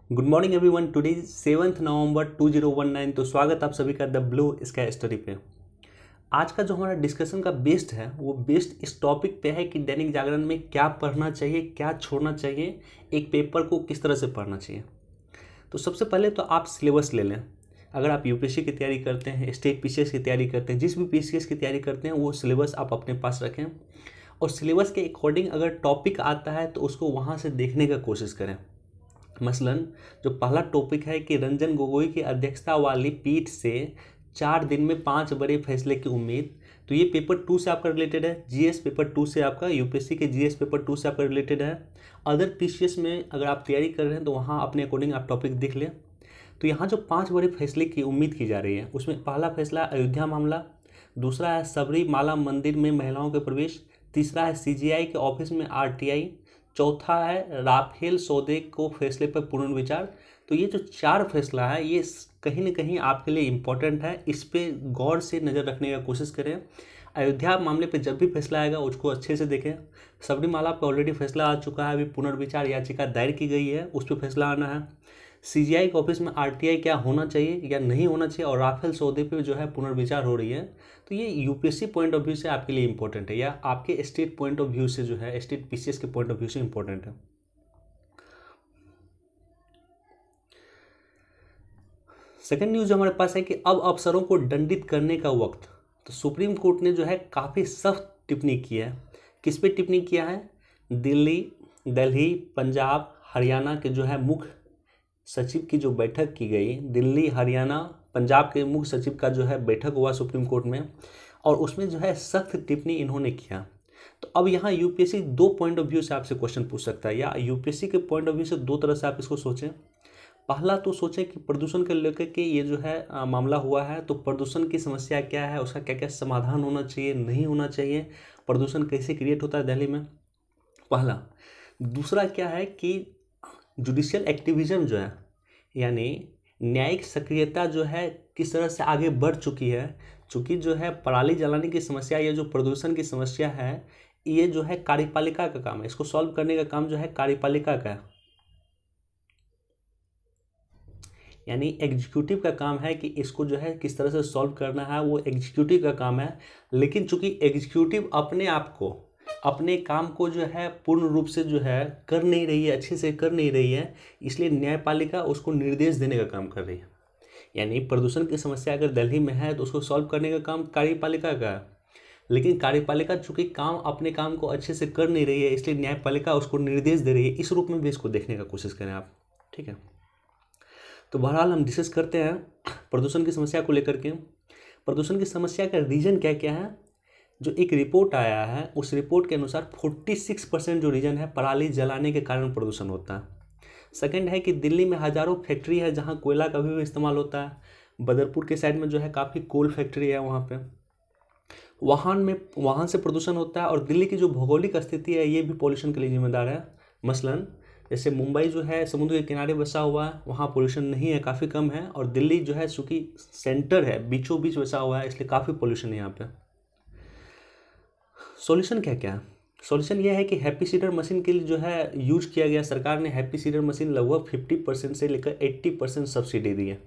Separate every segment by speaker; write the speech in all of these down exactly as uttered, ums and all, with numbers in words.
Speaker 1: Good morning everyone. Today seventh November two thousand nineteen. तो स्वागत आप सभी का द ब्लू स्काई स्टोरी पे। आज का जो हमारा डिस्कशन का बेस्ड है वो बेस्ड इस टॉपिक पे है कि दैनिक जागरण में क्या पढ़ना चाहिए, क्या छोड़ना चाहिए, एक पेपर को किस तरह से पढ़ना चाहिए। तो सबसे पहले तो आप सिलेबस ले लें। अगर आप यूपीएससी की तैयारी करते हैं, स्टेट पीसीएस की तैयारी करते हैं, जिस भी पीसीएस की तैयारी करते हैं वो सिलेबस आप अपने पास रखें और सिलेबस के अकॉर्डिंग अगर टॉपिक आता है तो उसको वहाँ से देखने का कोशिश करें। मसलन जो पहला टॉपिक है कि रंजन गोगोई की अध्यक्षता वाली पीठ से चार दिन में पांच बड़े फैसले की उम्मीद। तो ये पेपर टू से आपका रिलेटेड है, जीएस पेपर टू से आपका, यूपीएससी के जीएस पेपर टू से आपका रिलेटेड है। अदर पीसीएस में अगर आप तैयारी कर रहे हैं तो वहाँ अपने अकॉर्डिंग आप टॉपिक देख लें। तो यहाँ जो पाँच बड़े फैसले की उम्मीद की जा रही है उसमें पहला फैसला अयोध्या मामला, दूसरा है सबरीमाला मंदिर में महिलाओं के प्रवेश, तीसरा है सीजीआई के ऑफिस में आरटीआई, चौथा है राफेल सौदे को फैसले पर पुनर्विचार। तो ये जो चार फैसला है ये कहीं ना कहीं आपके लिए इम्पोर्टेंट है, इस पे गौर से नज़र रखने का कोशिश करें। अयोध्या मामले पे जब भी फैसला आएगा उसको अच्छे से देखें। सबरीमाला पे ऑलरेडी फैसला आ चुका है, अभी पुनर्विचार याचिका दायर की गई है, उस पर फैसला आना है। सीजीआई के ऑफिस में आरटीआई क्या होना चाहिए या नहीं होना चाहिए, और राफेल सौदे पे जो है पुनर्विचार हो रही है। तो ये यूपीएससी पॉइंट ऑफ व्यू से आपके लिए इंपॉर्टेंट है या आपके स्टेट पॉइंट ऑफ व्यू से जो है, स्टेट पीसीएस के पॉइंट ऑफ व्यू से इंपॉर्टेंट है। सेकेंड न्यूज जो हमारे पास है कि अब अफसरों को दंडित करने का वक्त। तो सुप्रीम कोर्ट ने जो है काफ़ी सख्त टिप्पणी की है। किस पे टिप्पणी किया है? दिल्ली दिल्ली पंजाब हरियाणा के जो है मुख्य सचिव की जो बैठक की गई, दिल्ली हरियाणा पंजाब के मुख्य सचिव का जो है बैठक हुआ सुप्रीम कोर्ट में, और उसमें जो है सख्त टिप्पणी इन्होंने किया। तो अब यहाँ यूपीएससी दो पॉइंट ऑफ व्यू से आपसे क्वेश्चन पूछ सकता है, या यूपीएससी के पॉइंट ऑफ व्यू से दो तरह से आप इसको सोचें। पहला तो सोचें कि प्रदूषण को लेकर के ये जो है आ, मामला हुआ है, तो प्रदूषण की समस्या क्या है, उसका क्या क्या समाधान होना चाहिए, नहीं होना चाहिए, प्रदूषण कैसे क्रिएट होता है दिल्ली में, पहला। दूसरा क्या है कि जुडिशियल एक्टिविज्म जो है यानी न्यायिक सक्रियता जो है किस तरह से आगे बढ़ चुकी है। चूँकि जो है पराली जलाने की समस्या, ये जो प्रदूषण की समस्या है, ये जो है कार्यपालिका का काम है, इसको सॉल्व करने का काम जो है कार्यपालिका का है, यानी एग्जीक्यूटिव का काम है कि इसको जो है किस तरह से सॉल्व करना है, वो एग्जीक्यूटिव का काम है। लेकिन चूँकि एग्जीक्यूटिव अपने आप को, अपने काम को जो है पूर्ण रूप से जो है कर नहीं रही है, अच्छे से कर नहीं रही है, इसलिए न्यायपालिका उसको निर्देश देने का काम कर रही है। यानी प्रदूषण की समस्या अगर दिल्ली में है तो उसको सॉल्व करने का काम कार्यपालिका का है, लेकिन कार्यपालिका चूंकि काम अपने काम को अच्छे से कर नहीं रही है, इसलिए न्यायपालिका उसको निर्देश दे रही है। इस रूप में भी इसको देखने का कोशिश करें आप, ठीक है। तो बहरहाल हम डिस्कस करते हैं प्रदूषण की समस्या को लेकर के। प्रदूषण की समस्या का रीजन क्या क्या है? जो एक रिपोर्ट आया है उस रिपोर्ट के अनुसार छियालीस परसेंट जो रीजन है पराली जलाने के कारण प्रदूषण होता है। सेकंड है कि दिल्ली में हज़ारों फैक्ट्री है जहां कोयला का भी इस्तेमाल होता है। बदरपुर के साइड में जो है काफ़ी कोल फैक्ट्री है, वहाँ पे वाहन में वाहन से प्रदूषण होता है। और दिल्ली की जो भौगोलिक स्थिति है ये भी पॉल्यूशन के लिए जिम्मेदार है। मसलन जैसे मुंबई जो है समुद्र के किनारे बसा हुआ है, वहाँ पोल्यूशन नहीं है, काफ़ी कम है। और दिल्ली जो है चूँकि सेंटर है, बीचों बीच बसा हुआ है, इसलिए काफ़ी पोल्यूशन है यहाँ पे। सॉल्यूशन क्या क्या है? सॉल्यूशन यह है कि हैप्पी सीडर मशीन के लिए जो है यूज किया गया, सरकार ने हैप्पी सीडर मशीन लगभग पचास परसेंट से लेकर अस्सी परसेंट सब्सिडी दी है।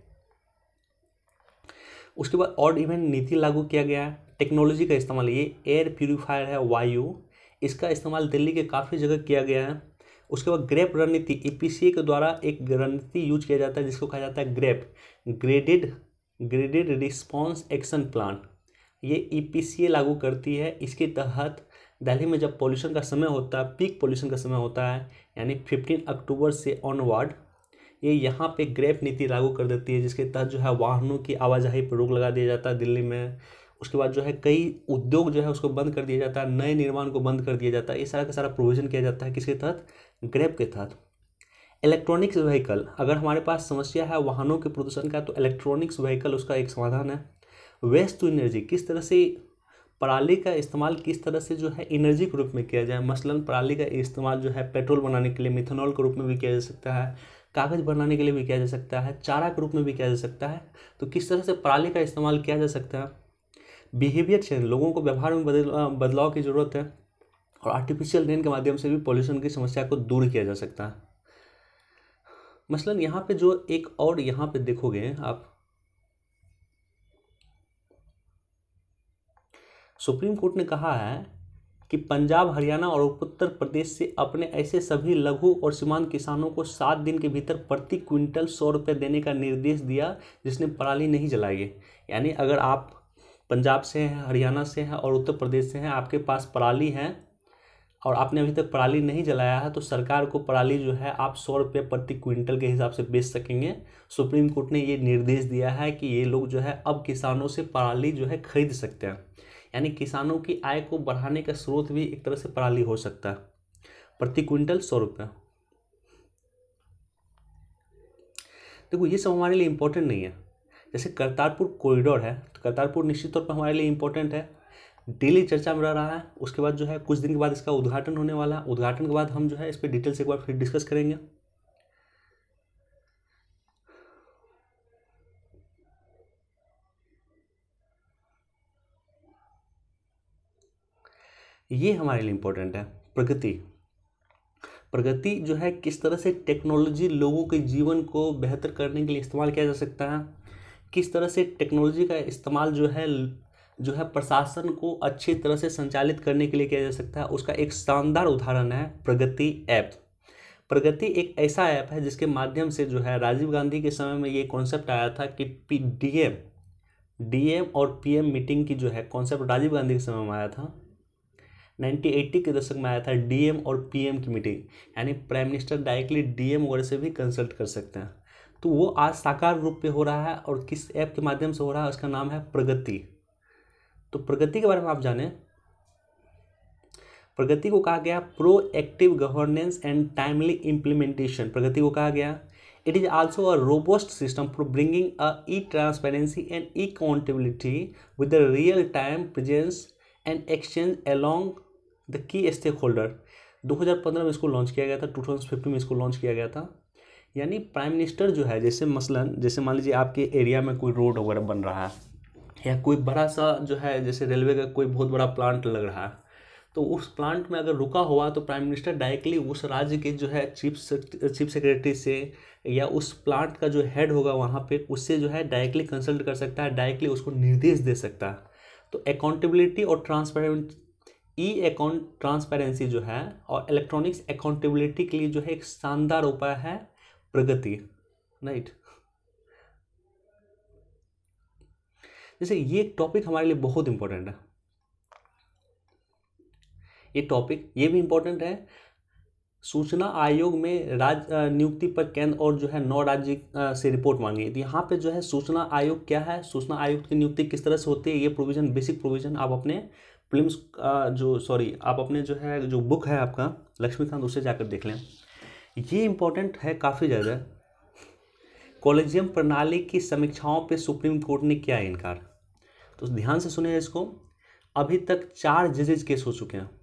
Speaker 1: उसके बाद ऑड इवन नीति लागू किया गया है। टेक्नोलॉजी का इस्तेमाल, ये एयर प्यूरीफायर है वायु, इसका इस्तेमाल दिल्ली के काफ़ी जगह किया गया है। उसके बाद ग्रेप रणनीति, ईपीसीए के द्वारा एक रणनीति यूज किया जाता है जिसको कहा जाता है GRAP, graded graded response action plan. ये ईपीसीए लागू करती है। इसके तहत दिल्ली में जब पोल्यूशन का समय होता है, पीक पोल्यूशन का समय होता है, यानी पंद्रह अक्टूबर से ऑनवर्ड, ये यहाँ पे ग्रेप नीति लागू कर देती है, जिसके तहत जो है वाहनों की आवाजाही पर रोक लगा दिया जाता है दिल्ली में। उसके बाद जो है कई उद्योग जो है उसको बंद कर दिया जाता है, नए निर्माण को बंद कर दिया जाता है। ये सारा का सारा प्रोविजन किया जाता है किसके तहत? ग्रेप के तहत। इलेक्ट्रॉनिक्स व्हीकल, अगर हमारे पास समस्या है वाहनों के प्रदूषण का तो इलेक्ट्रॉनिक्स व्हीकल उसका एक समाधान है। वेस्ट टू एनर्जी, किस तरह से पराली का इस्तेमाल किस तरह से जो है एनर्जी के रूप में किया जाए। मसलन पराली का इस्तेमाल जो है पेट्रोल बनाने के लिए, मिथेनॉल के रूप में भी किया जा सकता है, कागज़ बनाने के लिए भी किया जा सकता है, चारा के रूप में भी किया जा सकता है। तो किस तरह से पराली का इस्तेमाल किया जा सकता है। बिहेवियर चेंज, लोगों को व्यवहार में बदल बदलाव की ज़रूरत है। और आर्टिफिशियल रेन के माध्यम से भी पॉल्यूशन की समस्या को दूर किया जा सकता है। मसलन यहाँ पे जो एक और यहाँ पे देखोगे आप, सुप्रीम कोर्ट ने कहा है कि पंजाब, हरियाणा और उत्तर प्रदेश से अपने ऐसे सभी लघु और सीमांत किसानों को सात दिन के भीतर प्रति क्विंटल सौ रुपये देने का निर्देश दिया जिसने पराली नहीं जलाई है। यानी अगर आप पंजाब से हैं, हरियाणा से हैं और उत्तर प्रदेश से हैं, आपके पास पराली है और आपने अभी तक पराली नहीं जलाया है, तो सरकार को पराली जो है आप सौ रुपये प्रति क्विंटल के हिसाब से बेच सकेंगे। सुप्रीम कोर्ट ने ये निर्देश दिया है कि ये लोग जो है अब किसानों से पराली जो है खरीद सकते हैं। यानी किसानों की आय को बढ़ाने का स्रोत भी एक तरह से पराली हो सकता है, प्रति क्विंटल सौ रुपये। देखो ये सब हमारे लिए इम्पोर्टेंट नहीं है। जैसे करतारपुर कॉरिडोर है, तो करतारपुर निश्चित तौर पर हमारे लिए इम्पोर्टेंट है, डेली चर्चा में रह रहा है। उसके बाद जो है कुछ दिन के बाद इसका उद्घाटन होने वाला है। उद्घाटन के बाद हम जो है इस पर डिटेल से एक बार फिर डिस्कस करेंगे। ये हमारे लिए इम्पोर्टेंट है, प्रगति। प्रगति जो है किस तरह से टेक्नोलॉजी लोगों के जीवन को बेहतर करने के लिए इस्तेमाल किया जा सकता है, किस तरह से टेक्नोलॉजी का इस्तेमाल जो है जो है प्रशासन को अच्छी तरह से संचालित करने के लिए किया जा सकता है, उसका एक शानदार उदाहरण है प्रगति ऐप। प्रगति एक ऐसा ऐप है जिसके माध्यम से जो है राजीव गांधी के समय में ये कॉन्सेप्ट आया था कि डीएम डीएम और पीएम मीटिंग की जो है कॉन्सेप्ट राजीव गांधी के समय में आया था। नाइनटीन एटी के दशक में आया था डीएम और पीएम की मीटिंग, यानी प्राइम मिनिस्टर डायरेक्टली डीएम वगैरह से भी कंसल्ट कर सकते हैं। तो वो आज साकार रूप पे हो रहा है और किस ऐप के माध्यम से हो रहा है, उसका नाम है प्रगति। तो प्रगति के बारे में आप जानें। प्रगति को कहा गया proactive governance and timely implementation. Pragati को कहा गया it is also a robust system for bringing a uh transparency and uh accountability with the real time presence and exchange along the key stakeholder. दो हज़ार पंद्रह में इसको launch किया गया था, दो हज़ार पंद्रह में इसको लॉन्च किया गया था। यानी प्राइम मिनिस्टर जो है, जैसे मसलन जैसे मान लीजिए आपके एरिया में कोई रोड वगैरह बन रहा है या कोई बड़ा सा जो है जैसे रेलवे का कोई बहुत बड़ा प्लांट लग रहा है, तो उस प्लांट में अगर रुका हुआ तो प्राइम मिनिस्टर डायरेक्टली उस राज्य के जो है चीफ चीफ सेक्रेटरी से या उस प्लांट का जो हेड होगा वहाँ पे उससे जो है डायरेक्टली कंसल्ट कर सकता है, डायरेक्टली उसको निर्देश दे सकता है। तो अकाउंटेबिलिटी और ट्रांसपेरेंट ई अकाउंट ट्रांसपेरेंसी जो है और इलेक्ट्रॉनिक्स अकाउंटेबिलिटी के लिए जो है एक शानदार उपाय है प्रगति, राइट। जैसे ये टॉपिक हमारे लिए बहुत इंपॉर्टेंट है, ये टॉपिक ये भी इंपॉर्टेंट है। सूचना आयोग में राज्य नियुक्ति पर केंद्र और जो है नौ राज्य से रिपोर्ट मांगी। तो यहाँ पे जो है सूचना आयोग क्या है, सूचना आयुक्त की नियुक्ति किस तरह से होती है, ये प्रोविजन बेसिक प्रोविजन आप अपने फिल्म्स जो सॉरी आप अपने जो है जो बुक है आपका लक्ष्मीकांत उससे जाकर देख लें। ये इम्पोर्टेंट है काफ़ी ज़्यादा। कॉलेजियम प्रणाली की समीक्षाओं पे सुप्रीम कोर्ट ने किया इनकार। तो ध्यान से सुनिए इसको। अभी तक चार जजेस केस हो चुके हैं।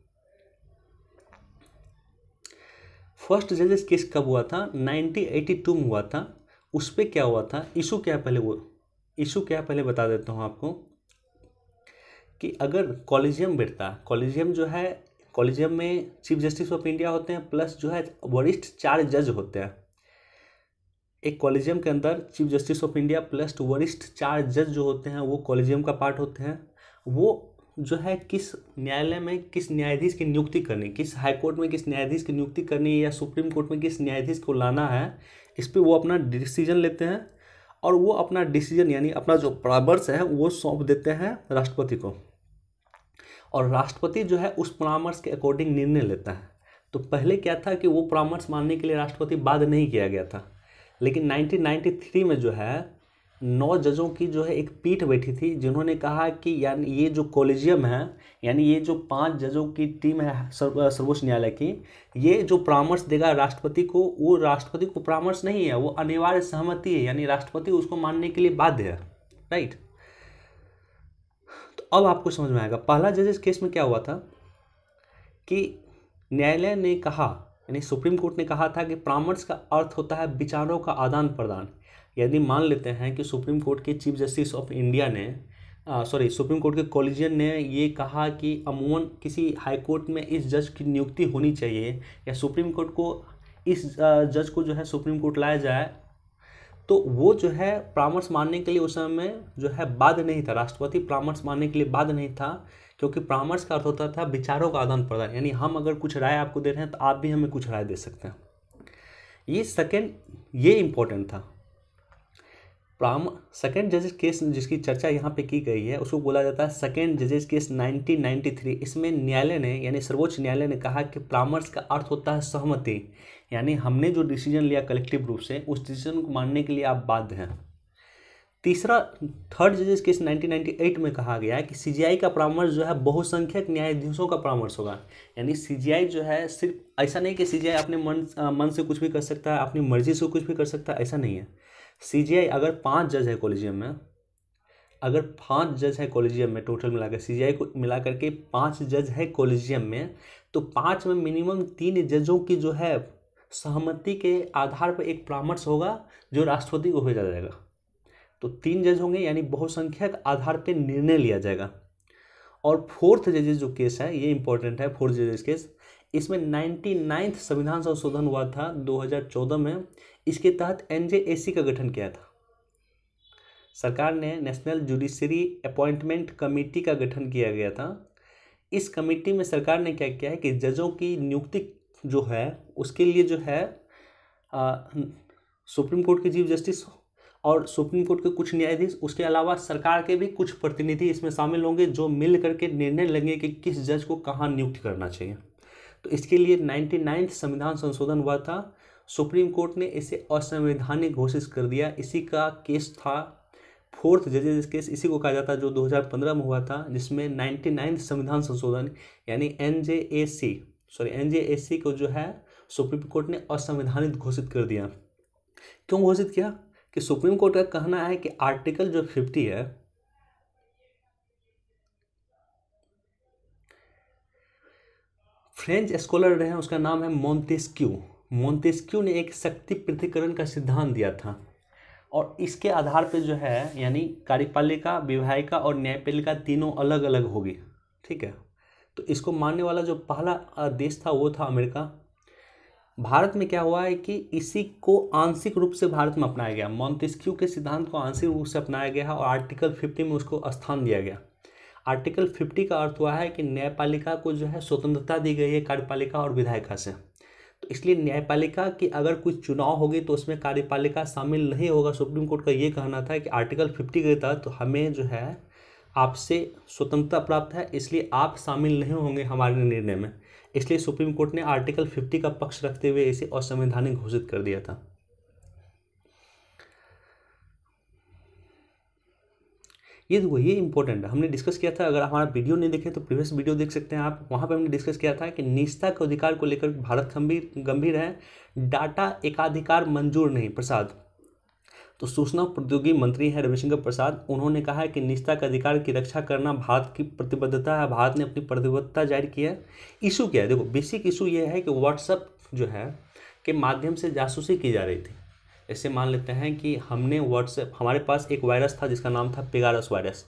Speaker 1: फर्स्ट जजेस केस कब हुआ था? नाइनटीन एटी टू में हुआ था। उस पर क्या हुआ था, इशू क्या पहले वो इशू क्या पहले बता देता हूँ आपको कि अगर कॉलेजियम बैठता, कॉलेजियम जो है कॉलेजियम में चीफ जस्टिस ऑफ इंडिया होते हैं प्लस जो है वरिष्ठ चार जज होते हैं। एक कॉलेजियम के अंदर chief justice of India plus वरिष्ठ चार जज जो होते हैं वो कॉलेजियम का पार्ट होते हैं। वो जो है किस न्यायालय में किस न्यायाधीश की नियुक्ति करनी, किस हाई कोर्ट में किस न्यायाधीश की नियुक्ति करनी या सुप्रीम कोर्ट में किस न्यायाधीश को लाना है, इस पर वो अपना डिसीजन लेते हैं और वो अपना डिसीजन यानी अपना जो परामर्श है वो सौंप देते हैं राष्ट्रपति को और राष्ट्रपति जो है उस परामर्श के अकॉर्डिंग निर्णय लेता है। तो पहले क्या था कि वो परामर्श मानने के लिए राष्ट्रपति बाध्य नहीं किया गया था, लेकिन नाइनटीन नाइंटी थ्री में जो है नौ जजों की जो है एक पीठ बैठी थी जिन्होंने कहा कि यानी ये जो कॉलेजियम है यानी ये जो पांच जजों की टीम है सर्वोच्च न्यायालय की, ये जो परामर्श देगा राष्ट्रपति को वो राष्ट्रपति को परामर्श नहीं है, वो अनिवार्य सहमति है, यानी राष्ट्रपति उसको मानने के लिए बाध्य है, राइट। तो अब आपको समझ में आएगा पहला जजेस केस में क्या हुआ था कि न्यायालय ने कहा यानी सुप्रीम कोर्ट ने कहा था कि परामर्श का अर्थ होता है विचारों का आदान प्रदान। यदि मान लेते हैं कि सुप्रीम कोर्ट के चीफ जस्टिस ऑफ इंडिया ने सॉरी सुप्रीम कोर्ट के कॉलेजियन ने ये कहा कि अमूमन किसी हाई कोर्ट में इस जज की नियुक्ति होनी चाहिए या सुप्रीम कोर्ट को इस जज को जो है सुप्रीम कोर्ट लाया जाए, तो वो जो है परामर्श मानने के लिए उस समय जो है बाध्य नहीं था, राष्ट्रपति परामर्श मानने के लिए बाध्य नहीं था, क्योंकि परामर्श का अर्थ होता था विचारों का आदान प्रदान, यानी हम अगर कुछ राय आपको दे रहे हैं तो आप भी हमें कुछ राय दे सकते हैं। ये सेकेंड ये इम्पोर्टेंट था। प्राम सेकेंड जजेस केस जिसकी चर्चा यहाँ पे की गई है उसको बोला जाता है सेकेंड जजेस केस नाइनटीन नाइंटी थ्री। इसमें न्यायालय ने यानी सर्वोच्च न्यायालय ने कहा कि परामर्श का अर्थ होता है सहमति, यानी हमने जो डिसीजन लिया कलेक्टिव रूप से उस डिसीजन को मानने के लिए आप बाध्य हैं। तीसरा थर्ड जजेस केस नाइनटीन नाइंटी एट में कहा गया है कि सीजीआई का परामर्श जो है बहुसंख्यक न्यायाधीशों का परामर्श होगा, यानी सीजीआई जो है सिर्फ ऐसा नहीं कि सीजीआई अपने मन मन से कुछ भी कर सकता है, अपनी मर्जी से कुछ भी कर सकता है, ऐसा नहीं है। सीजीआई अगर पांच जज है कॉलेजियम में, अगर पांच जज है कॉलेजियम में टोटल मिलाकर, सीजीआई को मिला करके पांच जज है कॉलेजियम में, तो पांच में मिनिमम तीन जजों की जो है सहमति के आधार पर एक परामर्श होगा जो राष्ट्रपति को भेजा जाएगा। तो तीन जज होंगे यानी बहुसंख्यक आधार पर निर्णय लिया जाएगा। और फोर्थ जजेस जो केस है ये इंपॉर्टेंट है, फोर्थ जजेस केस, इसमें नाइन्टी नाइन्थ संविधान संशोधन हुआ था दो हज़ार चौदह में। इसके तहत एनजेएसी का गठन किया था सरकार ने, नेशनल जुडिशरी अपॉइंटमेंट कमेटी का गठन किया गया था। इस कमेटी में सरकार ने क्या किया है कि जजों की नियुक्ति जो है उसके लिए जो है आ, सुप्रीम कोर्ट के चीफ जस्टिस और सुप्रीम कोर्ट के कुछ न्यायाधीश, उसके अलावा सरकार के भी कुछ प्रतिनिधि इसमें शामिल होंगे जो मिल करके निर्णय लेंगे कि किस जज को कहाँ नियुक्त करना चाहिए। तो इसके लिए नाइन्टी नाइन्थ संविधान संशोधन हुआ था, सुप्रीम कोर्ट ने इसे असंवैधानिक घोषित कर दिया। इसी का केस था फोर्थ जजेस केस, इसी को कहा जाता है जो दो हज़ार पंद्रह में हुआ था, जिसमें नाइन्टी नाइन्थ संविधान संशोधन यानी एनजेएसी सॉरी एनजेएसी को जो है सुप्रीम कोर्ट ने असंवैधानिक घोषित कर दिया। क्यों घोषित किया? कि सुप्रीम कोर्ट का कहना है कि आर्टिकल जो फिफ्टी है, फ्रेंच स्कॉलर रहे हैं उसका नाम है मोंतेस्क्यू। मोंतेस्क्यू ने एक शक्ति पृथक्करण का सिद्धांत दिया था और इसके आधार पर जो है यानी कार्यपालिका, विधायिका और न्यायपालिका तीनों अलग अलग होगी। ठीक है, तो इसको मानने वाला जो पहला देश था वो था अमेरिका। भारत में क्या हुआ है कि इसी को आंशिक रूप से भारत में अपनाया गया, मोंतेस्क्यू के सिद्धांत को आंशिक रूप से अपनाया गया है और आर्टिकल फिफ्टी में उसको स्थान दिया गया। आर्टिकल फिफ्टी का अर्थ हुआ है कि न्यायपालिका को जो है स्वतंत्रता दी गई है कार्यपालिका और विधायिका से। तो इसलिए न्यायपालिका की अगर कोई चुनाव होगी तो उसमें कार्यपालिका शामिल नहीं होगा। सुप्रीम कोर्ट का ये कहना था कि आर्टिकल फिफ्टी के तहत तो हमें जो है आपसे स्वतंत्रता प्राप्त है, इसलिए आप शामिल नहीं होंगे हमारे निर्णय में। इसलिए सुप्रीम कोर्ट ने आर्टिकल फिफ्टी का पक्ष रखते हुए इसे असंवैधानिक घोषित कर दिया था। ये देखो ये इंपॉर्टेंट है, हमने डिस्कस किया था। अगर हमारा वीडियो नहीं देखे तो प्रीवियस वीडियो देख सकते हैं आप, वहाँ पे हमने डिस्कस किया था कि निजता के अधिकार को लेकर भारत गंभीर गंभीर है, डाटा एकाधिकार मंजूर नहीं। प्रसाद तो सूचना प्रौद्योगिकी मंत्री हैं रविशंकर प्रसाद, उन्होंने कहा है कि निजता के अधिकार की रक्षा करना भारत की प्रतिबद्धता है, भारत ने अपनी प्रतिबद्धता जाहिर की है। इशू क्या है? देखो बेसिक इशू ये है कि व्हाट्सएप जो है के माध्यम से जासूसी की जा रही थी। ऐसे मान लेते हैं कि हमने व्हाट्सएप, हमारे पास एक वायरस था जिसका नाम था पेगारस वायरस।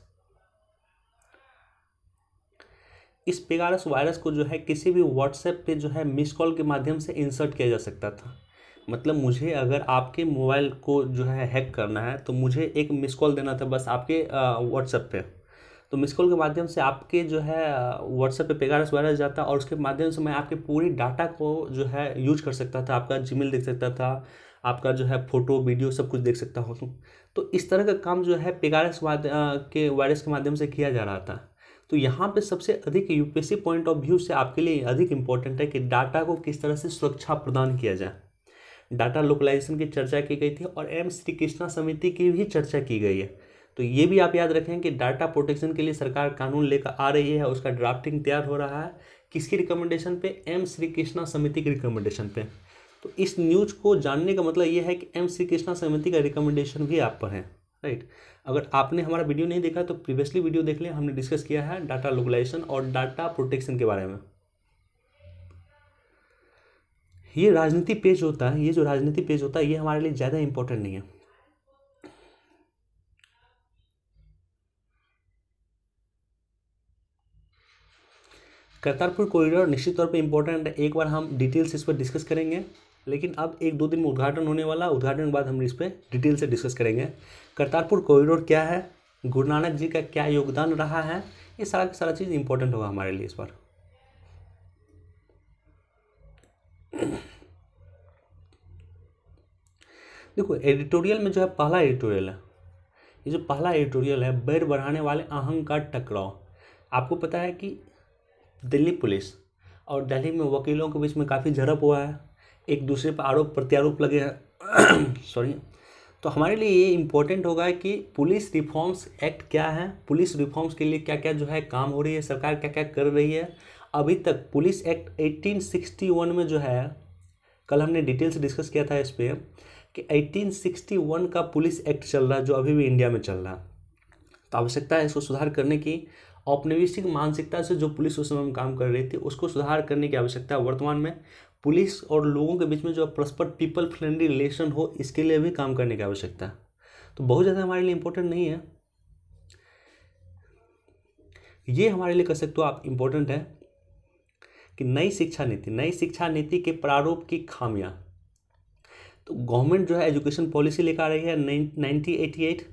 Speaker 1: इस पेगारस वायरस को जो है किसी भी व्हाट्सएप पे जो है मिस कॉल के माध्यम से इंसर्ट किया जा सकता था। मतलब मुझे अगर आपके मोबाइल को जो है हैक करना है तो मुझे एक मिस कॉल देना था बस आपके व्हाट्सएप पे, तो मिस कॉल के माध्यम से आपके जो है व्हाट्सएप पे पेगारस वायरस जाता और उसके माध्यम से मैं आपके पूरी डाटा को जो है यूज कर सकता था, आपका जीमेल देख सकता था, आपका जो है फोटो वीडियो सब कुछ देख सकता हूँ। तो इस तरह का काम जो है पेगारस के वायरस के माध्यम से किया जा रहा था। तो यहाँ पे सबसे अधिक यूपीएससी पॉइंट ऑफ व्यू से आपके लिए अधिक इम्पोर्टेंट है कि डाटा को किस तरह से सुरक्षा प्रदान किया जाए। डाटा लोकलाइजेशन की चर्चा की गई थी और एम श्री कृष्णा समिति की भी चर्चा की गई है। तो ये भी आप याद रखें कि डाटा प्रोटेक्शन के लिए सरकार कानून लेकर आ रही है, उसका ड्राफ्टिंग तैयार हो रहा है। किसकी रिकमेंडेशन पे? एम श्री कृष्णा समिति की रिकमेंडेशन पे। तो इस न्यूज को जानने का मतलब ये है कि एम श्री कृष्णा समिति का रिकमेंडेशन भी आप पढ़ें, राइट। अगर आपने हमारा वीडियो नहीं देखा तो प्रीवियसली वीडियो देख लें, हमने डिस्कस किया है डाटा लोकलाइजेशन और डाटा प्रोटेक्शन के बारे में। ये राजनीति पेज होता है, ये जो राजनीति पेज होता है ये हमारे लिए ज़्यादा इंपॉर्टेंट नहीं है। करतारपुर कॉरिडोर निश्चित तौर पे इम्पोर्टेंट है, एक बार हम डिटेल्स इस पर डिस्कस करेंगे। लेकिन अब एक दो दिन में उद्घाटन होने वाला, उद्घाटन के बाद हम इस पर डिटेल से डिस्कस करेंगे। करतारपुर कॉरिडोर क्या है, गुरु नानक जी का क्या योगदान रहा है, ये सारा का सारा चीज़ इंपॉर्टेंट होगा हमारे लिए इस बार। देखो एडिटोरियल में जो है पहला एडिटोरियल है, ये जो पहला एडिटोरियल है, बैर बढ़ाने वाले अहंकार टकराव। आपको पता है कि दिल्ली पुलिस और दिल्ली में वकीलों के बीच में काफ़ी झड़प हुआ है, एक दूसरे पर आरोप प्रत्यारोप लगे हैं सॉरी। तो हमारे लिए ये इम्पोर्टेंट होगा कि पुलिस रिफॉर्म्स एक्ट क्या है, पुलिस रिफॉर्म्स के लिए क्या क्या जो है काम हो रही है, सरकार क्या क्या कर रही है। अभी तक पुलिस एक्ट अठारह सौ इकसठ में जो है, कल हमने डिटेल से डिस्कस किया था इस पर कि अठारह सौ इकसठ का पुलिस एक्ट चल रहा है जो अभी भी इंडिया में चल रहा है। तो आवश्यकता है इसको सुधार करने की। औपनिवेशिक मानसिकता से जो पुलिस उस समय में काम कर रही थी उसको सुधार करने की आवश्यकता है। वर्तमान में पुलिस और लोगों के बीच में जो परस्पर पीपल फ्रेंडली रिलेशन हो, इसके लिए भी काम करने की आवश्यकता है। तो बहुत ज़्यादा हमारे लिए इम्पोर्टेंट नहीं है, ये हमारे लिए कह सकते हो आप इम्पोर्टेंट है कि नई शिक्षा नीति, नई शिक्षा नीति के प्रारूप की खामियां। तो गवर्नमेंट जो है एजुकेशन पॉलिसी लेकर आ रही है nineteen eighty eight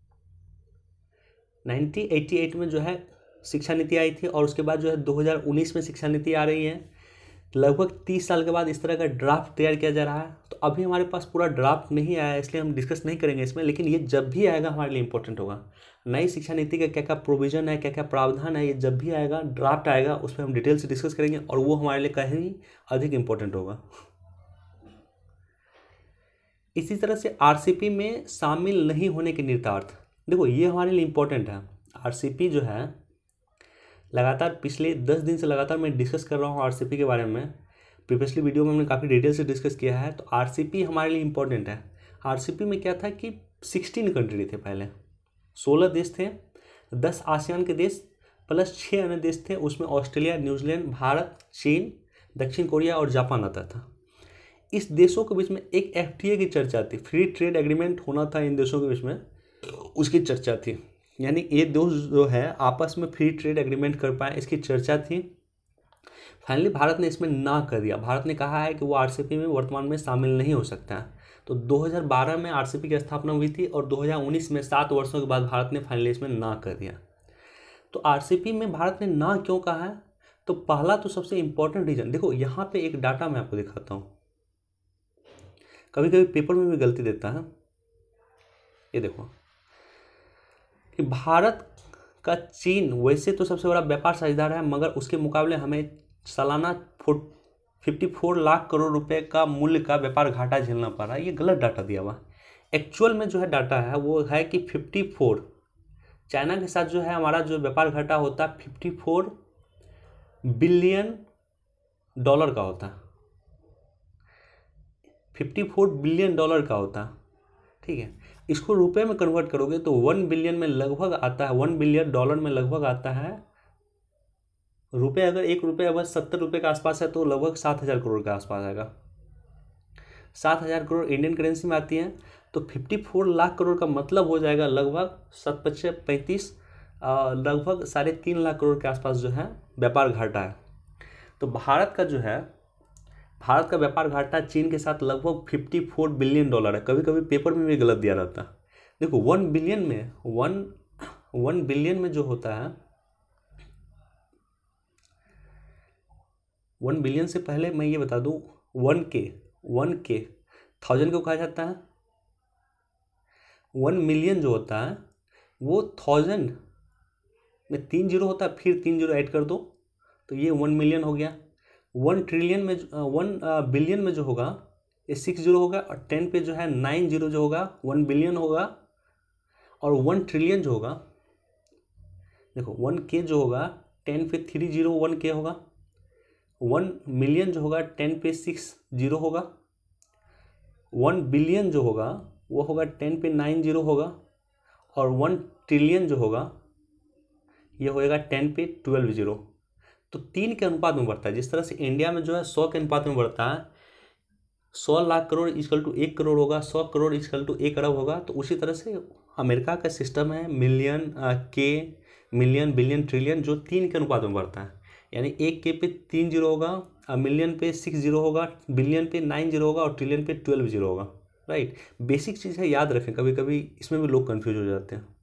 Speaker 1: nineteen eighty eight में जो है शिक्षा नीति आई थी, और उसके बाद जो है दो हज़ार उन्नीस में शिक्षा नीति आ रही है। लगभग तीस साल के बाद इस तरह का ड्राफ्ट तैयार किया जा रहा है। तो अभी हमारे पास पूरा ड्राफ्ट नहीं आया है, इसलिए हम डिस्कस नहीं करेंगे इसमें, लेकिन ये जब भी आएगा हमारे लिए इंपॉर्टेंट होगा। नई शिक्षा नीति का क्या क्या प्रोविजन है, क्या क्या प्रावधान है, ये जब भी आएगा, ड्राफ्ट आएगा, उस पर हम डिटेल से डिस्कस करेंगे और वो हमारे लिए कहीं अधिक इम्पोर्टेंट होगा। इसी तरह से आरसीपी में शामिल नहीं होने के निहितार्थ, देखो ये हमारे लिए इम्पोर्टेंट है। आरसीपी जो है लगातार पिछले दस दिन से लगातार मैं डिस्कस कर रहा हूँ आरसीपी के बारे में, प्रीवियसली वीडियो में हमने काफ़ी डिटेल से डिस्कस किया है। तो आरसीपी हमारे लिए इम्पोर्टेंट है। आरसीपी में क्या था कि सोलह कंट्री थे, पहले सोलह देश थे, दस आसियान के देश प्लस छः अन्य देश थे, उसमें ऑस्ट्रेलिया, न्यूजीलैंड, भारत, चीन, दक्षिण कोरिया और जापान आता था। इस देशों के बीच में एक एफटीए की चर्चा थी, फ्री ट्रेड एग्रीमेंट होना था इन देशों के बीच में, उसकी चर्चा थी। यानी ये देश जो है आपस में फ्री ट्रेड एग्रीमेंट कर पाए, इसकी चर्चा थी। फाइनली भारत ने इसमें ना कर दिया। भारत ने कहा है कि वो आरसीपी में वर्तमान में शामिल नहीं हो सकता है। तो दो हज़ार बारह में आरसीपी की स्थापना हुई थी और दो हज़ार उन्नीस में सात वर्षों के बाद भारत ने फाइनली इसमें ना कर दिया। तो आरसीपी में भारत ने ना क्यों कहा है, तो पहला तो सबसे इम्पोर्टेंट रीजन, देखो यहाँ पे एक डाटा मैं आपको दिखाता हूँ, कभी कभी पेपर में भी गलती देता है। ये देखो कि भारत का चीन वैसे तो सबसे बड़ा व्यापार साझेदार है, मगर उसके मुकाबले हमें सालाना चौवन लाख करोड़ रुपए का मूल्य का व्यापार घाटा झेलना पड़ रहा है। ये गलत डाटा दिया हुआ। एक्चुअल में जो है डाटा है वो है कि चौवन, चाइना के साथ जो है हमारा जो व्यापार घाटा होता है चौवन बिलियन डॉलर का होता है, चौवन बिलियन डॉलर का होता है, ठीक है। इसको रुपए में कन्वर्ट करोगे तो वन बिलियन में लगभग आता है, वन बिलियन डॉलर में लगभग आता है, रुपए अगर एक रुपये अगर सत्तर रुपये के आसपास है तो लगभग सात हज़ार करोड़ के आसपास आएगा। सात हज़ार करोड़ इंडियन करेंसी में आती है, तो चौवन लाख करोड़ का मतलब हो जाएगा लगभग सत पच्चे पैंतीस लगभग साढ़े तीन लाख करोड़ के आसपास जो है व्यापार घाटा है। तो भारत का जो है भारत का व्यापार घाटा चीन के साथ लगभग चौवन बिलियन डॉलर है। कभी कभी पेपर में भी गलत दिया रहता है। देखो वन बिलियन में वन वन बिलियन में जो होता है, वन बिलियन से पहले मैं ये बता दूं, वन के वन के थाउजेंड को कहा जाता है। वन मिलियन जो होता है वो थाउजेंड में तीन जीरो होता है, फिर तीन जीरो ऐड कर दो तो ये वन मिलियन हो गया। वन ट्रिलियन में वन बिलियन में जो होगा ये सिक्स जीरो होगा, और टेन पे जो है नाइन जीरो जो होगा वन बिलियन होगा, और वन ट्रिलियन जो होगा, देखो वन के जो होगा टेन पे थ्री जीरो वन के होगा, वन मिलियन जो होगा टेन पे सिक्स जीरो होगा, वन बिलियन जो होगा वो होगा टेन पे नाइन जीरो होगा, और वन ट्रिलियन जो होगा ये होएगा टेन पे ट्वेल्व जीरो। तो तीन के अनुपात में बढ़ता है। जिस तरह से इंडिया में जो है सौ के अनुपात में बढ़ता है, सौ लाख करोड़ इक्वल टू एक करोड़ होगा, सौ करोड़ इक्वल टू एक अरब होगा, तो उसी तरह से अमेरिका का सिस्टम है मिलियन के, मिलियन, बिलियन, ट्रिलियन, जो तीन के अनुपात में बढ़ता है। यानी एक के पे तीन जीरो होगा, मिलियन पे सिक्स जीरो होगा, बिलियन पे नाइन जीरो होगा और ट्रिलियन पे ट्वेल्व जीरो होगा, राइट। बेसिक चीज़ है, याद रखें, कभी कभी इसमें भी लोग कंफ्यूज हो जाते हैं।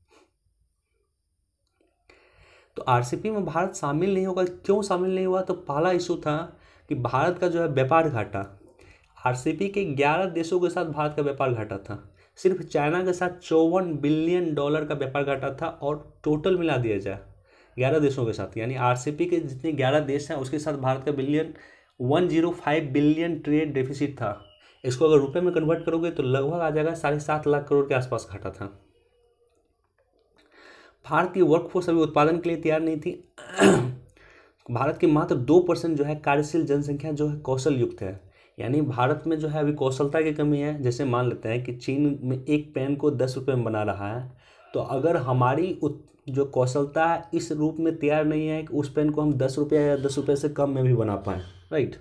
Speaker 1: तो आरसीपी में भारत शामिल नहीं होगा, क्यों शामिल नहीं हुआ? तो पहला इशू था कि भारत का जो है व्यापार घाटा, आरसीपी के ग्यारह देशों के साथ भारत का व्यापार घाटा था, सिर्फ चाइना के साथ चौवन बिलियन डॉलर का व्यापार घाटा था। और टोटल मिला दिया जाए ग्यारह देशों के साथ, यानी आरसीपी के जितने ग्यारह देश हैं उसके साथ भारत का billion one zero five billion trade deficit था। इसको अगर रुपए में कन्वर्ट करोगे तो लगभग आ जाएगा साढ़े सात लाख करोड़ के आसपास घाटा था। भारत की वर्कफोर्स अभी उत्पादन के लिए तैयार नहीं थी। भारत की मात्र दो परसेंट जो है कार्यशील जनसंख्या जो है कौशल युक्त है, यानी भारत में जो है अभी कौशलता की कमी है। जैसे मान लेते हैं कि चीन में एक पेन को दस रुपये में बना रहा है, तो अगर हमारी जो कौशलता है इस रूप में तैयार नहीं है कि उस पेन को हम दस रुपये या दस रुपये से कम में भी बना पाएँ, राइट।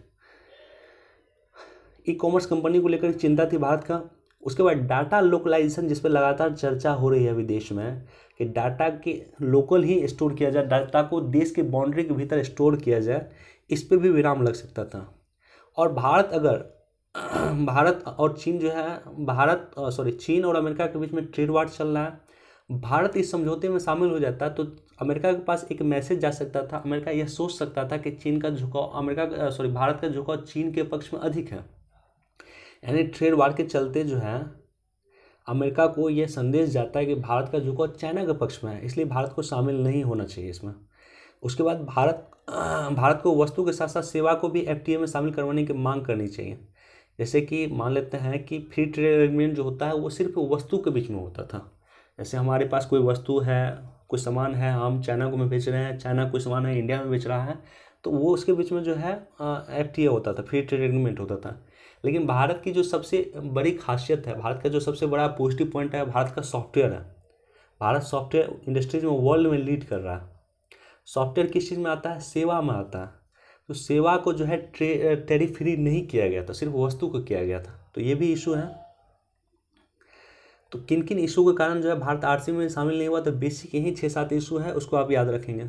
Speaker 1: ई कॉमर्स कंपनी को लेकर चिंता थी भारत का। उसके बाद डाटा लोकलाइजेशन, जिस पर लगातार चर्चा हो रही है विदेश में कि डाटा के लोकल ही स्टोर किया जाए, डाटा को देश के बाउंड्री के भीतर स्टोर किया जाए, इस पर भी विराम लग सकता था। और भारत अगर भारत और चीन जो है भारत सॉरी चीन और अमेरिका के बीच में ट्रेड वार चल रहा है, भारत इस समझौते में शामिल हो जाता तो अमेरिका के पास एक मैसेज जा सकता था। अमेरिका यह सोच सकता था कि चीन का झुकाव अमेरिका सॉरी भारत का झुकाव चीन के पक्ष में अधिक है, यानी ट्रेड वार के चलते जो है अमेरिका को यह संदेश जाता है कि भारत का झुकाव चाइना के पक्ष में है, इसलिए भारत को शामिल नहीं होना चाहिए इसमें। उसके बाद भारत भारत को वस्तु के साथ साथ सेवा को भी एफटीए में शामिल करवाने की मांग करनी चाहिए। जैसे कि मान लेते हैं कि फ्री ट्रेड एग्रीमेंट जो होता है वो सिर्फ वस्तु के बीच में होता था। जैसे हमारे पास कोई वस्तु है, कोई सामान है, हम चाइना को में बेच रहे हैं, चाइना कोई सामान है इंडिया में बेच रहा है, तो वो उसके बीच में जो है एफटीए होता था, फ्री ट्रेड एग्रीमेंट होता था। लेकिन भारत की जो सबसे बड़ी खासियत है, भारत का जो सबसे बड़ा पॉजिटिव पॉइंट है, भारत का सॉफ्टवेयर है। भारत सॉफ्टवेयर इंडस्ट्रीज में वर्ल्ड में लीड कर रहा है। सॉफ्टवेयर किस चीज़ में आता है? सेवा में आता है। तो सेवा को जो है टैरिफ फ्री नहीं किया गया था, सिर्फ वस्तु को किया गया था, तो ये भी इशू है। तो किन किन इशू के कारण जो है भारत आरसीपी में शामिल नहीं हुआ? तो बेसिक यही छः सात इशू है, उसको आप याद रखेंगे।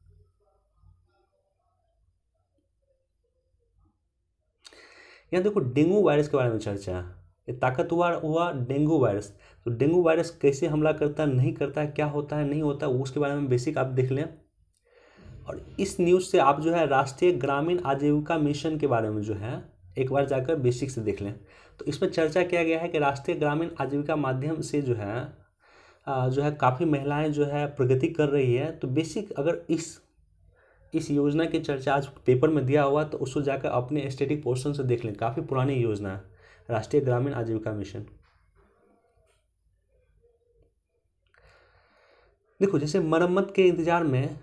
Speaker 1: यहाँ देखो डेंगू वायरस के बारे में चर्चा है। ये ताकतवर हुआ डेंगू वायरस। तो डेंगू वायरस कैसे हमला करता है, नहीं करता है, क्या होता है, नहीं होता है, उसके बारे में बेसिक आप देख लें। और इस न्यूज़ से आप जो है राष्ट्रीय ग्रामीण आजीविका मिशन के बारे में जो है एक बार जाकर बेसिक से देख लें। तो इसमें चर्चा किया गया है कि राष्ट्रीय ग्रामीण आजीविका माध्यम से जो है जो है काफ़ी महिलाएं जो है प्रगति कर रही है। तो बेसिक अगर इस इस योजना की चर्चा आज पेपर में दिया हुआ तो उसको जाकर अपने स्टैटिक पोर्शन से देख लें। काफ़ी पुरानी योजना है राष्ट्रीय ग्रामीण आजीविका मिशन। देखो जैसे मरम्मत के इंतजार में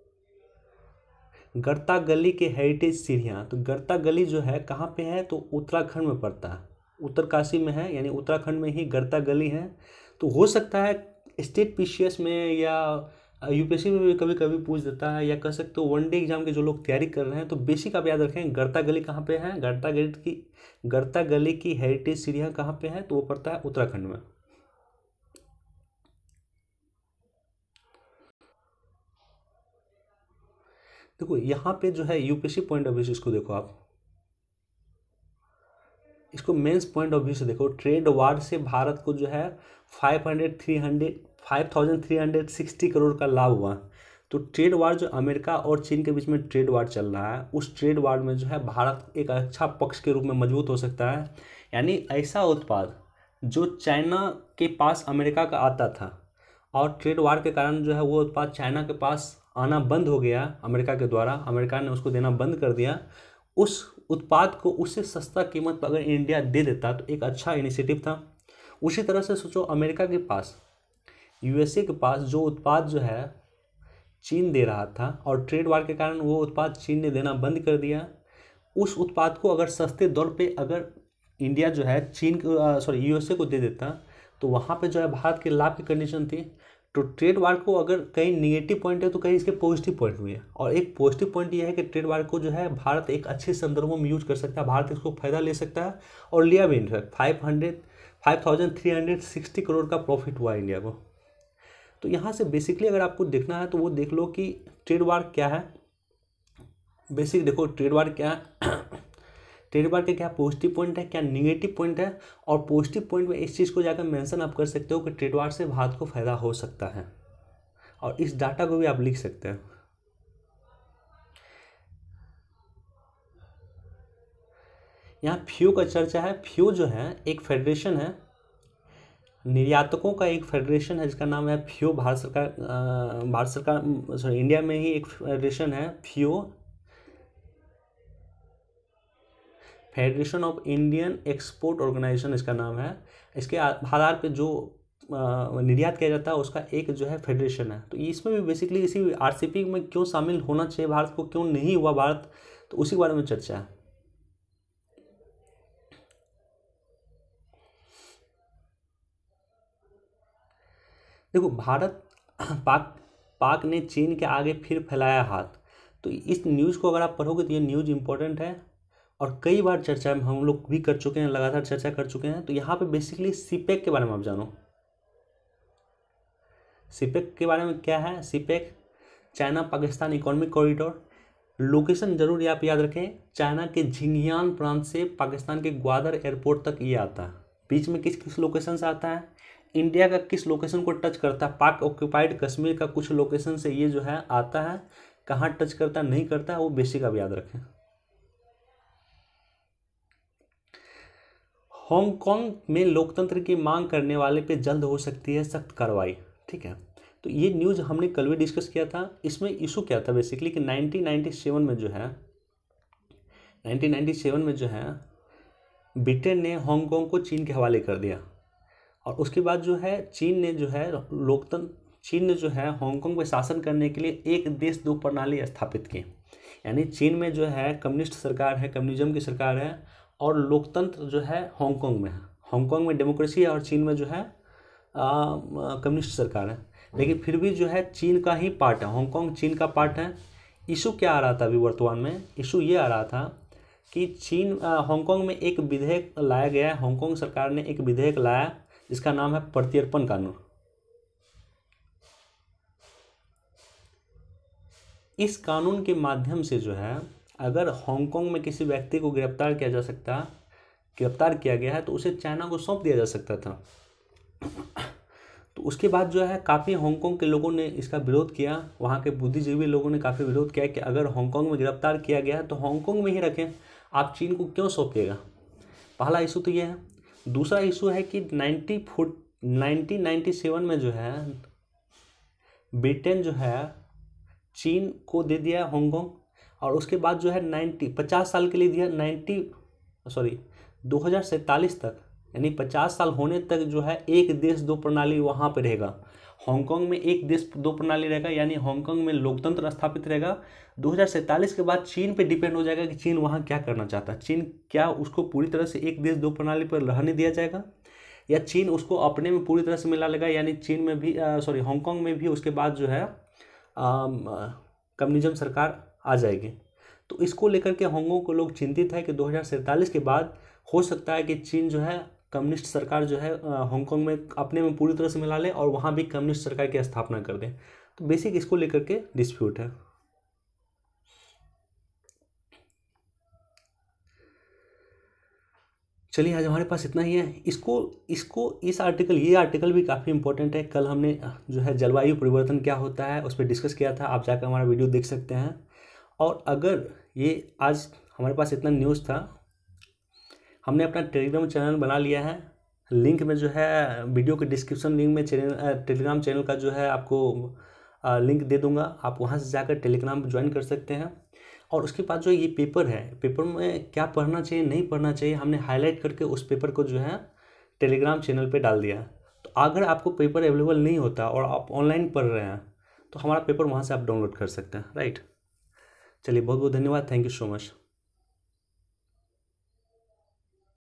Speaker 1: गरता गली के हेरिटेज सीढ़ियाँ, तो गरता गली जो है कहाँ पे है? तो उत्तराखंड में पड़ता है, उत्तरकाशी में है, यानी उत्तराखंड में ही गरता गली है। तो हो सकता है स्टेट पीसीएस में या यूपीएससी में भी कभी कभी पूछ देता है, या कह सकते हो वनडे एग्जाम के जो लोग तैयारी कर रहे हैं। तो बेसिक आप याद रखें गरता गली कहाँ पे है? गरता गली की गरता गली की हेरिटेज सीढ़ियाँ कहाँ पे है? तो वो पड़ता है उत्तराखंड में। देखो यहाँ पे जो है यूपीएससी पॉइंट ऑफ व्यू से इसको देखो, आप इसको मेंस पॉइंट ऑफ व्यू से देखो। ट्रेड वार से भारत को जो है five hundred three hundred five thousand three hundred sixty crore का लाभ हुआ। तो ट्रेड वार जो अमेरिका और चीन के बीच में ट्रेड वार चल रहा है, उस ट्रेड वार में जो है भारत एक अच्छा पक्ष के रूप में मजबूत हो सकता है। यानी ऐसा उत्पाद जो चाइना के पास अमेरिका का आता था और ट्रेड वार के कारण जो है वो उत्पाद चाइना के पास आना बंद हो गया अमेरिका के द्वारा, अमेरिका ने उसको देना बंद कर दिया। उस उत्पाद को उससे सस्ता कीमत पर अगर इंडिया दे देता तो एक अच्छा इनिशिएटिव था। उसी तरह से सोचो अमेरिका के पास, यूएसए के पास जो उत्पाद जो है चीन दे रहा था और ट्रेड वार के कारण वो उत्पाद चीन ने देना बंद कर दिया, उस उत्पाद को अगर सस्ते दर पे अगर इंडिया जो है चीन को सॉरी यूएसए को दे देता तो वहाँ पे जो है भारत के लाभ की कंडीशन थी। तो ट्रेड वार को अगर कहीं निगेटिव पॉइंट है तो कहीं इसके पॉजिटिव पॉइंट हुए, और एक पॉजिटिव पॉइंट ये है कि ट्रेड वार को जो है भारत एक अच्छे संदर्भों में यूज कर सकता है, भारत इसको फायदा ले सकता है और लिया भी in fact five hundred five thousand three hundred sixty crore का प्रॉफिट हुआ इंडिया को। तो यहाँ से बेसिकली अगर आपको देखना है तो वो देख लो कि ट्रेड वार क्या है, बेसिक देखो ट्रेड वार क्या ट्रेड वार के क्या पॉजिटिव पॉइंट है, क्या निगेटिव पॉइंट है, और पॉजिटिव पॉइंट में इस चीज़ को जाकर मेंशन आप कर सकते हो कि ट्रेड वार से भारत को फायदा हो सकता है, और इस डाटा को भी आप लिख सकते हैं। यहाँ फ्यू का चर्चा है। फ्यू जो है एक फेडरेशन है, निर्यातकों का एक फेडरेशन है जिसका नाम है फ्यू। भारत सरकार भारत सरकार सॉरी इंडिया में ही एक फेडरेशन है FIEO, federation of Indian export organisation इसका नाम है। इसके आधार पे जो निर्यात किया जाता है उसका एक जो है फेडरेशन है। तो इसमें भी बेसिकली इसी आरसीईपी में क्यों शामिल होना चाहिए भारत को, क्यों नहीं हुआ भारत, तो उसी के बारे में चर्चा है। देखो भारत पाक पाक ने चीन के आगे फिर फैलाया हाथ, तो इस न्यूज़ को अगर आप पढ़ोगे तो ये न्यूज़ इंपॉर्टेंट है और कई बार चर्चा में हम लोग भी कर चुके हैं, लगातार चर्चा कर चुके हैं। तो यहाँ पे बेसिकली सीपेक के बारे में आप जानो। सीपेक के बारे में क्या है? CPEC China Pakistan economic corridor. Location जरूर आप याद रखें, चाइना के झिंगियान प्रांत से पाकिस्तान के ग्वादर एयरपोर्ट तक ये आता है। बीच में किस किस लोकेशन से आता है, इंडिया का किस लोकेशन को टच करता है, पाक ऑक्यूपाइड कश्मीर का कुछ लोकेशन से ये जो है आता है, कहाँ टच करता है नहीं करता है वो बेसिक आप याद रखें। हांगकांग में लोकतंत्र की मांग करने वाले पे जल्द हो सकती है सख्त कार्रवाई। ठीक है, तो ये न्यूज़ हमने कल भी डिस्कस किया था। इसमें इशू क्या था बेसिकली कि नाइनटीन नाइंटी सेवन में जो है नाइनटीन नाइंटी सेवन में जो है ब्रिटेन ने हांगकांग को चीन के हवाले कर दिया, और उसके बाद जो है चीन ने जो है लोकतंत्र चीन ने जो है हांगकांग पर शासन करने के लिए एक देश दो प्रणाली स्थापित की। यानी चीन में जो है कम्युनिस्ट सरकार है, कम्युनिज्म की सरकार है, और लोकतंत्र जो है हांगकांग में है। हांगकांग में डेमोक्रेसी है और चीन में जो है कम्युनिस्ट सरकार है, लेकिन फिर भी जो है चीन का ही पार्ट है, हांगकांग चीन का पार्ट है। इशू क्या आ रहा था अभी वर्तमान में? इशू ये आ रहा था कि चीन हांगकांग में एक विधेयक लाया गया है, हांगकांग सरकार ने एक विधेयक लाया जिसका नाम है प्रत्यर्पण कानून। इस कानून के माध्यम से जो है अगर हांगकांग में किसी व्यक्ति को गिरफ्तार किया जा सकता गिरफ्तार किया गया है तो उसे चाइना को सौंप दिया जा सकता था। तो उसके बाद जो है काफ़ी हांगकांग के लोगों ने इसका विरोध किया, वहाँ के बुद्धिजीवी लोगों ने काफ़ी विरोध किया कि अगर हांगकांग में गिरफ्तार किया गया है तो हांगकांग में ही रखें, आप चीन को क्यों सौंपिएगा। पहला इशू तो ये है। दूसरा इशू है कि ninety foot nineteen ninety seven में जो है ब्रिटेन जो है चीन को दे दिया हांगकांग, और उसके बाद जो है नाइन्टी पचास साल के लिए दिया, नाइन्टी सॉरी दो हज़ार सैंतालीस तक, यानी पचास साल होने तक जो है एक देश दो प्रणाली वहाँ पे रहेगा। हांगकांग में एक देश दो प्रणाली रहेगा, यानी हांगकांग में लोकतंत्र स्थापित रहेगा। दो हज़ार सैंतालीस के बाद चीन पे डिपेंड हो जाएगा कि चीन वहाँ क्या करना चाहता है। चीन क्या उसको पूरी तरह से एक देश दो प्रणाली पर रहने दिया जाएगा, या चीन उसको अपने में पूरी तरह से मिला लेगा, यानी चीन में भी सॉरी हांगकांग में भी उसके बाद जो है कम्युनिज्म सरकार आ जाएगी। तो इसको लेकर के हांगकांग को लोग चिंतित है कि दो हज़ार सैंतालीस के बाद हो सकता है कि चीन जो है कम्युनिस्ट सरकार जो है हांगकांग में अपने में पूरी तरह से मिला ले और वहाँ भी कम्युनिस्ट सरकार की स्थापना कर दे। तो बेसिक इसको लेकर के डिस्प्यूट है। चलिए आज हमारे पास इतना ही है। इसको इसको इस आर्टिकल ये आर्टिकल भी काफ़ी इंपॉर्टेंट है। कल हमने जो है जलवायु परिवर्तन क्या होता है उस पर डिस्कस किया था, आप जाकर हमारा वीडियो देख सकते हैं। और अगर ये आज हमारे पास इतना न्यूज़ था, हमने अपना टेलीग्राम चैनल बना लिया है। लिंक में जो है वीडियो के डिस्क्रिप्शन लिंक में चैनल टेलीग्राम चैनल का जो है आपको लिंक दे दूंगा, आप वहाँ से जाकर टेलीग्राम ज्वाइन कर सकते हैं। और उसके बाद जो ये पेपर है, पेपर में क्या पढ़ना चाहिए नहीं पढ़ना चाहिए, हमने हाईलाइट करके उस पेपर को जो है टेलीग्राम चैनल पे डाल दिया। तो अगर आपको पेपर अवेलेबल नहीं होता और आप ऑनलाइन पढ़ रहे हैं तो हमारा पेपर वहाँ से आप डाउनलोड कर सकते हैं। राइट, चलिए बहुत बहुत धन्यवाद, थैंक यू सो मच।